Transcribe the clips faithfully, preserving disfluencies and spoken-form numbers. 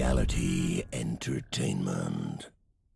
Reality Entertainment.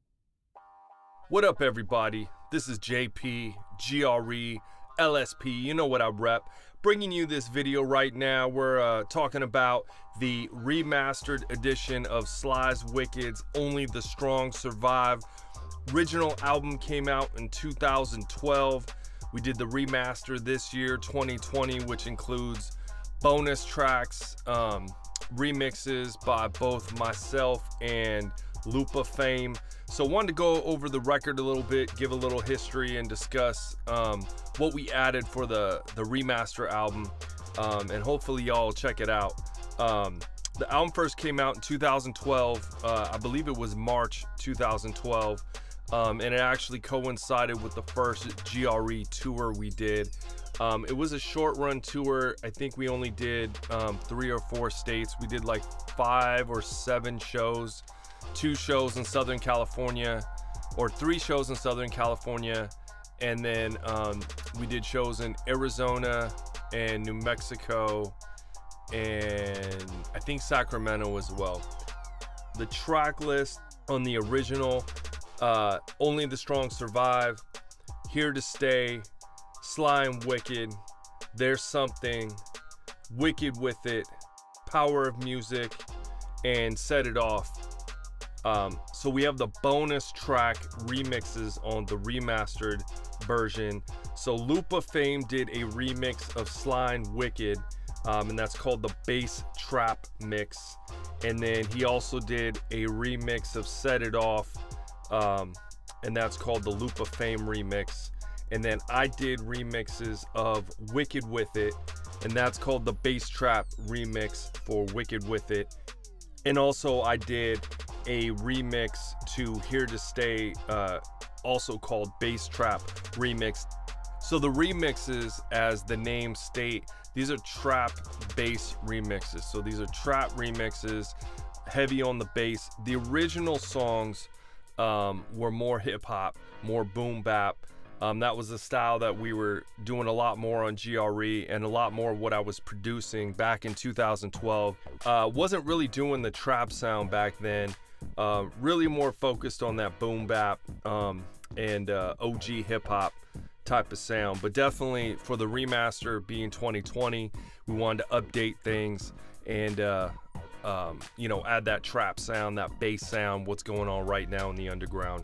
What up, everybody? This is J P, G R E, L S P, you know what I rep. Bringing you this video right now. We're uh, talking about the remastered edition of Sly's Wicked's Only the Strong Survive. Original album came out in two thousand twelve. We did the remaster this year, twenty twenty, which includes bonus tracks, um, remixes by both myself and Lupa Fame. So wanted to go over the record a little bit, give a little history, and discuss um, what we added for the, the remaster album, um, and hopefully y'all check it out. Um, the album first came out in two thousand twelve, uh, I believe it was March two thousand twelve, um, and it actually coincided with the first G R E tour we did. Um, it was a short run tour. I think we only did um, three or four states. We did like five or seven shows. Two shows in Southern California, or three shows in Southern California, and then um, we did shows in Arizona and New Mexico, and I think Sacramento as well. The track list on the original: uh, Only the Strong Survive, Here to Stay, Sly and Wicked, There's Something, Wicked with It, Power of Music, and Set It Off. Um, so we have the bonus track remixes on the remastered version. So Lupa Fame did a remix of Sly and Wicked, um, and that's called the Bass Trap Mix. And then he also did a remix of Set It Off, um, and that's called the Lupa Fame remix. And then I did remixes of Wicked with It, and that's called the Bass Trap remix for Wicked with It. And also I did a remix to Here to Stay, uh, also called Bass Trap Remix. So the remixes, as the name state, these are trap bass remixes. So these are trap remixes, heavy on the bass. The original songs um, were more hip hop, more boom bap. Um, that was the style that we were doing a lot more on G R E, and a lot more what I was producing back in two thousand twelve. Uh, wasn't really doing the trap sound back then. Uh, really more focused on that boom bap um, and uh, O G hip hop type of sound. But definitely for the remaster being twenty twenty, we wanted to update things and uh, um, you know, add that trap sound, that bass sound, what's going on right now in the underground.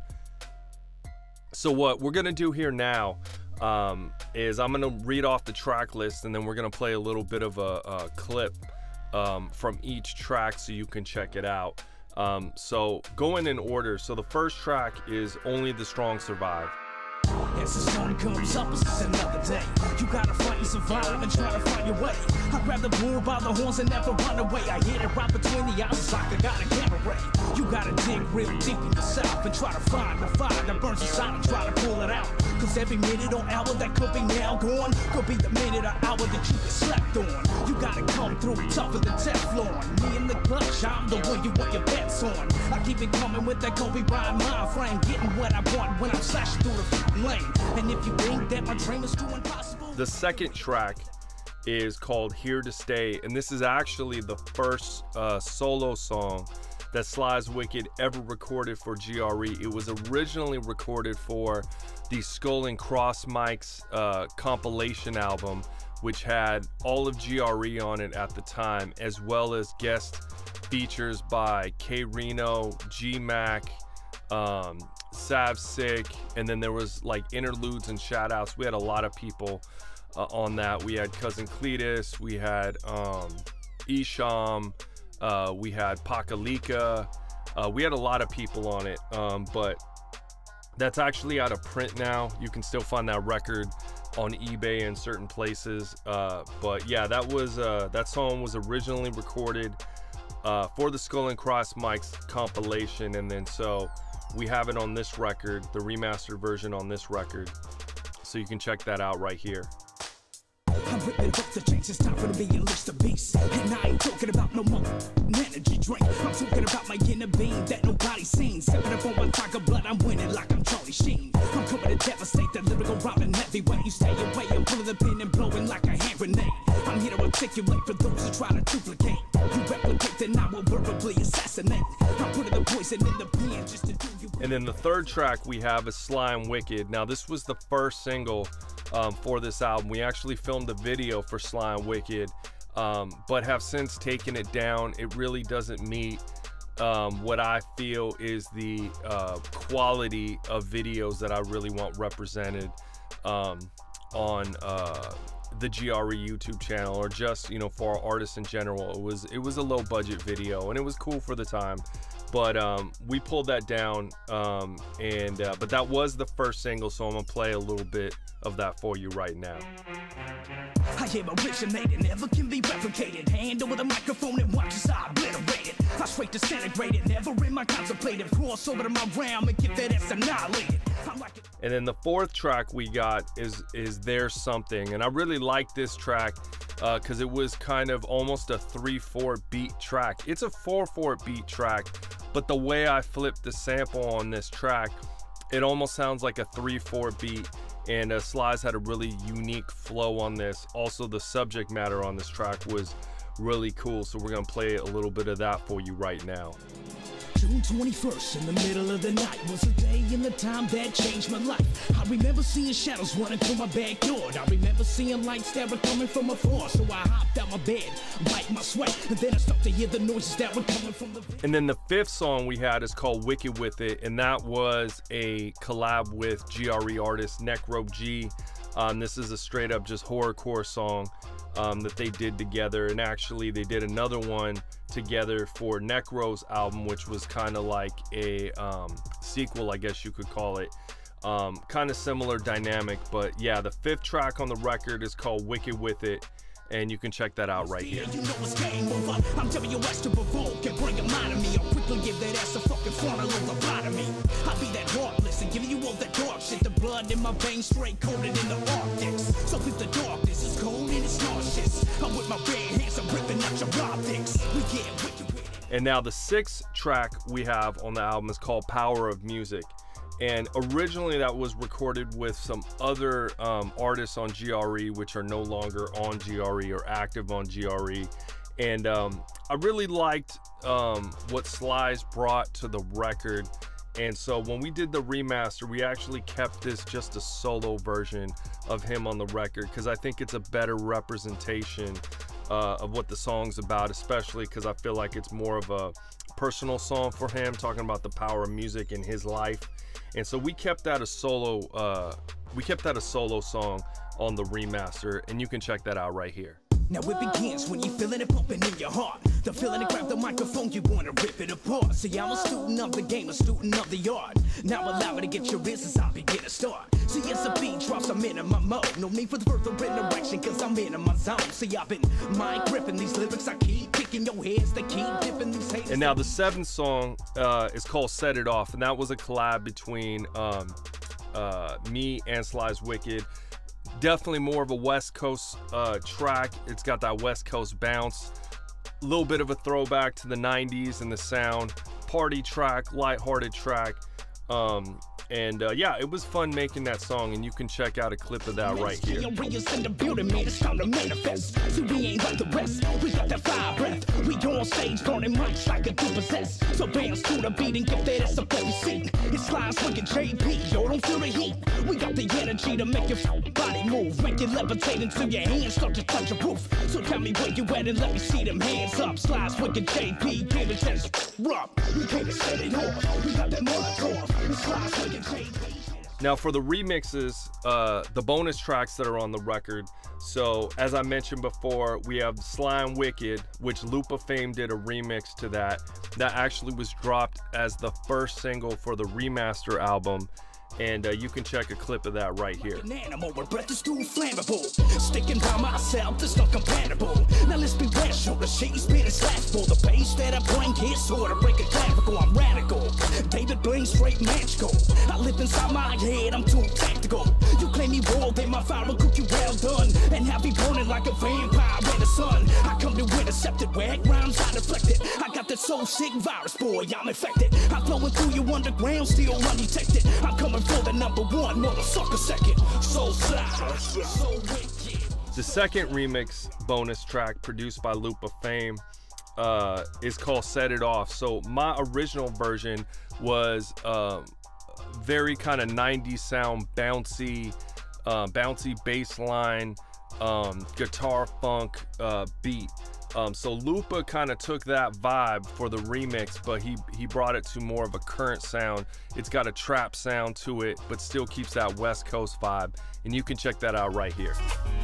So what we're gonna do here now um, is I'm gonna read off the track list, and then we're gonna play a little bit of a, a clip um, from each track so you can check it out. Um, so going in order. So the first track is Only the Strong Survive. As the sun comes up, it's another day. You gotta fight and survive and try to find your way. I grab the bull by the horns and never run away. I hit it right between the eyes like I got a camera ray. You gotta dig real deep in yourself and try to find the fire that burns inside and try to pull it out. Cause every minute or hour that could be now gone could be the minute or hour that you get slept on. You gotta come through tougher than Teflon. Me in the clutch, I'm the one you want your bets on. I keep it coming with that Kobe Bryant mind frame, getting what I want when I'm slashing through the lane. And if you think that my dream is too impossible. The second track is called Here to Stay, and this is actually the first uh, solo song that Sly's Wicked ever recorded for G R E. It was originally recorded for the Skull and Cross Mics uh, compilation album, which had all of G R E on it at the time, as well as guest features by K Reno, G Mac, um, Sav Sick, and then there was like interludes and shout outs. We had a lot of people uh, on that. We had Cousin Cletus, we had um, Isham, uh, we had Pakalika, uh, we had a lot of people on it, um, but that's actually out of print now. You can still find that record on eBay in certain places, uh, but yeah, that was uh, that song was originally recorded uh, for the Skull and Cross Mics compilation, and then so we have it on this record, the remastered version on this record, so you can check that out right here. I'm ripping up the chains, it's time for me to unleash the beast. And I ain't talking about no more energy drink. I'm talking about my inner being that nobody's seen. Sipping up on my tiger blood, I'm winning like I'm Charlie Sheen. I'm coming to devastate the lyrical rhyming everywhere. You stay away, I'm pulling the pin and blowing like a hand grenade. I'm here to articulate for those who try to duplicate. You replicate, then I will verbally assassinate. listening. I put the poison in the pen just to do you. And then the third track we have is Sly and Wicked. Now this was the first single um, for this album. We actually filmed a video for Sly and Wicked, um, but have since taken it down. It really doesn't meet um, what I feel is the uh, quality of videos that I really want represented um, on uh, the G R E YouTube channel, or just, you know, for our artists in general. It was it was a low budget video, and it was cool for the time, but um, we pulled that down. Um, and uh, but that was the first single, so I'm gonna play a little bit of that for you right now. I am originated, never can be replicated. Hand over the microphone and watch as I obliterate it. I straight disintegrated, never in my contemplative. Cross over to my realm and get that ass annihilated. I'm like it. And then the fourth track we got is is There's Something, and I really like this track because uh, it was kind of almost a three four beat track. It's a four four beat track, but the way I flipped the sample on this track, it almost sounds like a three four beat. And uh, Sly's had a really unique flow on this. Also, the subject matter on this track was really cool, so we're gonna play a little bit of that for you right now. June twenty-first, in the middle of the night, was a day and the time that changed my life. I remember seeing shadows running through my backyard. I remember seeing lights that were coming from afar. So I hopped out my bed, wiped my sweat, and then I started to hear the noises that were coming from the... And then the fifth song we had is called Wicked With It, and that was a collab with G R E artist Necro G. Um, this is a straight up just horrorcore song um, that they did together, and actually they did another one together for Necro's album, which was kind of like a um, sequel, I guess you could call it. Um, kind of similar dynamic, but yeah, the fifth track on the record is called Wicked With It, and you can check that out right here. You know it's game over. I'm W S to provoke and bring a mind to me. I'll quickly give that ass a fucking frontal lobotomy. I'll be that heartless and give you all that dark shit. The blood in my veins straight coated in the Arctics. So if the darkness is cold and it's nauseous, I'm with my bare hands, I'm ripping out your optics. We get wicked with it. And now the sixth track we have on the album is called Power of Music. And originally that was recorded with some other um, artists on G R E, which are no longer on G R E or active on G R E. And um, I really liked um, what Sly's brought to the record. And so when we did the remaster, we actually kept this just a solo version of him on the record, because I think it's a better representation uh, of what the song's about, especially because I feel like it's more of a personal song for him, talking about the power of music in his life. And so we kept that a solo uh, we kept that a solo song on the remaster, and you can check that out right here. Now it begins when you feeling it pumping in your heart. The feeling to grab the microphone, you wanna rip it apart. See, I'm a student of the game, a student of the art. Now allow me to get your business, I'll begin to start. See, as the beat drops, I'm in my mode. No need for the further interaction, cause I'm in my zone. See, I've been mind gripping these lyrics, I keep kicking your heads, they keep dipping these haters. And now the seventh song uh, is called Set It Off, and that was a collab between um, uh, me and Sly's Wicked. Definitely more of a West Coast uh, track. It's got that West Coast bounce. A little bit of a throwback to the nineties and the sound. Party track, lighthearted track. Um, and uh, yeah, it was fun making that song, and you can check out a clip of that right here. In the building, man, it's time to manifest. See, we ain't like the rest. We got that fire breath. We on stage burning mics like a do possess. So bounce to the beat and give that ass a baby seat. It slides like a J P, yo, don't feel the heat. We got the energy to make your body move, make you levitate until your hands start to touch a roof. So tell me where you at and let me see them hands up. Slides with the J P, give it chance. Rough, we came to set it off. We got that Molotov. It slides with the J P. Now for the remixes, uh, the bonus tracks that are on the record. So as I mentioned before, we have Sly and Wicked, which Loop of Fame did a remix to that. That actually was dropped as the first single for the remaster album. And uh, you can check a clip of that right here. An animal with breath is too flammable. Sticking by myself, it's not compatible. Now let's be rational. The shit you spit is laughable. The bass that I bring here sort of break a clavicle. I'm radical. David Blaine straight magical. I live inside my head, I'm too tactical. You claim me raw, then my fire will cook you well done. And have me burning like a vampire in the sun. I come to intercepted, whack rhymes I deflected. I got that soul sick virus, boy, I'm infected. I'm flowing through you underground, still undetected. I'm coming for the number one, motherfucker second. So sad, so wicked. The second remix bonus track, produced by Loop of Fame, uh, is called Set It Off. So my original version was um, very kind of nineties sound, bouncy, uh, bouncy bass line, um, guitar funk uh, beat. Um, so Lupa kind of took that vibe for the remix, but he, he brought it to more of a current sound. It's got a trap sound to it, but still keeps that West Coast vibe. And you can check that out right here.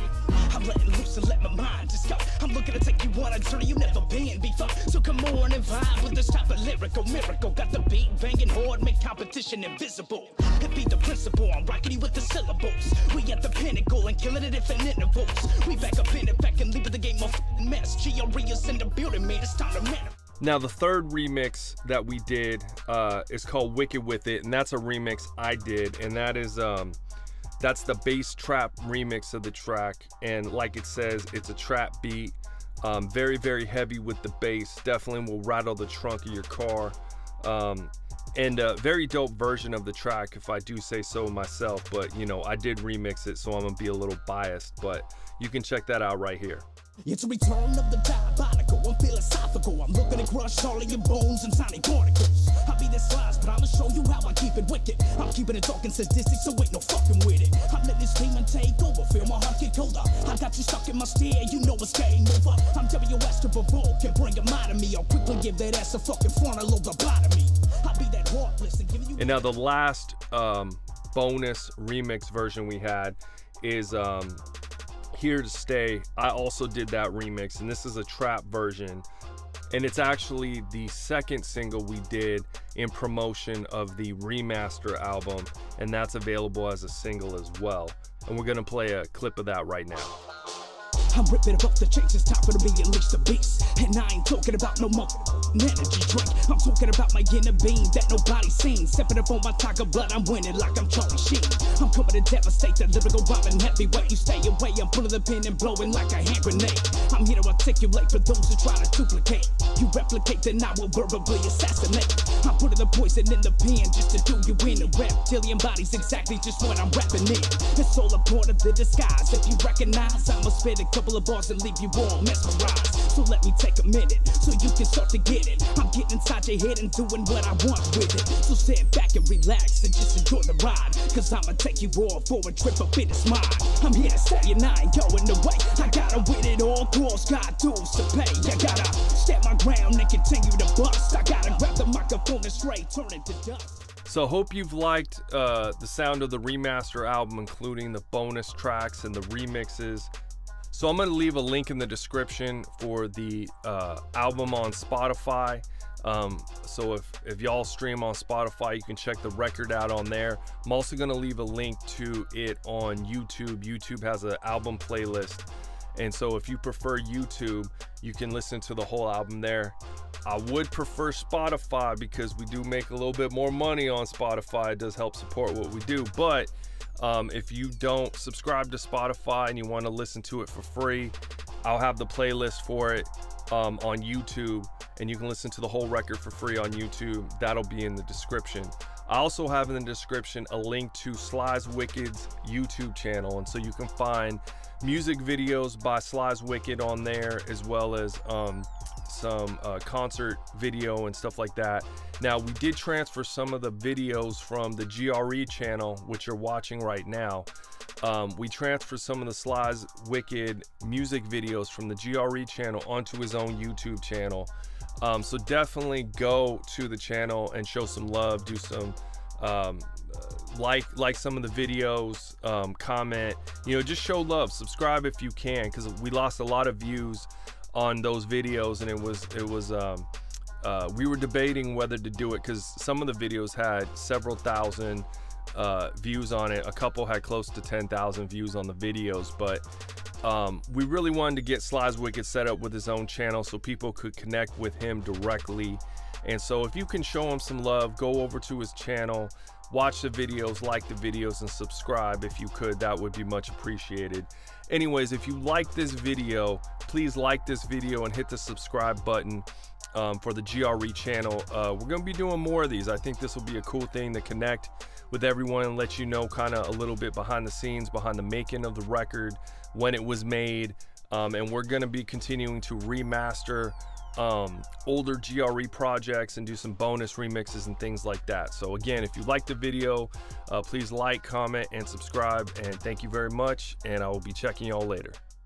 I'm letting loose and let my mind just go. I'm looking to take you on a journey you never been before. So come on and vibe with this type of lyrical miracle. Got the beat banging hard, make competition invisible. It be the principle, I'm rocking you with the syllables. We at the pinnacle and killing it if in intervals. We back up in it, back and leave the game of mess. G R E is in the building, man, it's time to manifest. Now the third remix that we did uh, is called Wicked With It, and that's a remix I did, and that is um, that's the bass trap remix of the track. And like it says, it's a trap beat, um, very very heavy with the bass. Definitely will rattle the trunk of your car, um, and a very dope version of the track, if I do say so myself. But you know, I did remix it, so I'm gonna be a little biased, but you can check that out right here. It's a return of the diabolical, I'm philosophical. I'm looking to crush all of your bones and tiny particles. I'll be this slice, but I'ma show you how I keep it wicked. I'm keeping it talking statistics, so ain't no fucking with it. I'm letting this demon take over, feel my heart get colder. I got you stuck in my steer, you know it's game over. I'm W S to provoke and bring a mind to me. I'll quickly give that ass a fucking frontal lobotomy. I'll be that heartless and giving you. And now the last um, bonus remix version we had is um, Here to Stay. I also did that remix, and this is a trap version, and it's actually the second single we did in promotion of the remaster album, and that's available as a single as well. And we're gonna play a clip of that right now. I'm ripping up the chains, it's time for me to unleash the beast. And I ain't talking about no more energy drink. I'm talking about my inner being that nobody's seen. Stepping up on my tiger blood, I'm winning like I'm Charlie Sheen. I'm coming to devastate the lyrical rhyming heavyweight. You stay away, I'm pulling the pin and blowing like a hand grenade. I'm here to articulate for those who try to duplicate. You replicate, then I will verbally assassinate. I'm putting the poison in the pen just to do you in. A reptilian body's exactly just what I'm rapping in. It's all a part of the disguise. If you recognize, I'ma spit a couple of bars and leave you all mesmerized. So let me take a minute so you can start to get it. I'm getting inside your head and doing what I want with it. So sit back and relax and just enjoy the ride, cause I'ma take you all for a trip up in this mind. I'm here to stay and I ain't going away. I gotta win it all, girls got dues to pay. I gotta stand my ground and continue to bust. I gotta grab the microphone and straight turn it to dust. So hope you've liked uh, the sound of the remaster album, including the bonus tracks and the remixes. So I'm gonna leave a link in the description for the uh, album on Spotify. Um, so if, if y'all stream on Spotify, you can check the record out on there. I'm also gonna leave a link to it on YouTube. YouTube has an album playlist. And so if you prefer YouTube, you can listen to the whole album there. I would prefer Spotify because we do make a little bit more money on Spotify. It does help support what we do. But um, if you don't subscribe to Spotify and you want to listen to it for free, I'll have the playlist for it um, on YouTube, and you can listen to the whole record for free on YouTube. That'll be in the description. I also have in the description a link to Sly's Wicked's YouTube channel, and so you can find music videos by Sly's Wicked on there, as well as um, some uh, concert video and stuff like that. Now, we did transfer some of the videos from the G R E channel, which you're watching right now. Um, we transferred some of the Sly's Wicked music videos from the G R E channel onto his own YouTube channel. Um, so definitely go to the channel and show some love, do some um, like like some of the videos, um, comment, you know, just show love, subscribe if you can, because we lost a lot of views on those videos, and it was it was um, uh, we were debating whether to do it because some of the videos had several thousand uh, views on it. A couple had close to ten thousand views on the videos, but um, we really wanted to get Sly's Wicked set up with his own channel so people could connect with him directly. And so if you can show him some love, go over to his channel, watch the videos, like the videos, and subscribe if you could. That would be much appreciated. Anyways, if you like this video, please like this video and hit the subscribe button um, for the G R E channel. Uh, we're gonna be doing more of these. I think this will be a cool thing to connect with everyone and let you know kind of a little bit behind the scenes, behind the making of the record, when it was made, um, and we're going to be continuing to remaster um, older G R E projects and do some bonus remixes and things like that. So again, if you liked the video, uh, please like, comment, and subscribe. And thank you very much. And I will be checking y'all later.